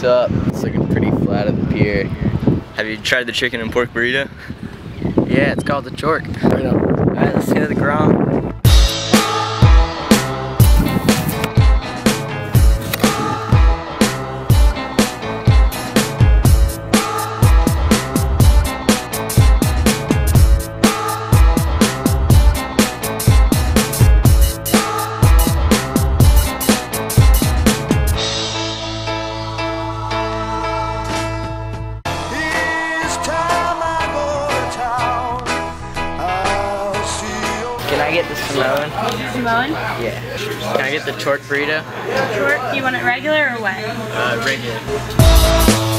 What's up? It's looking pretty flat at the pier. Have you tried the chicken and pork burrito? Yeah, it's called the Chork. Alright, let's go to the Grom. Can I get the Samoan? Samoan? Yeah. Can I get the Chork burrito? Short? Do you want it regular or wet? Regular.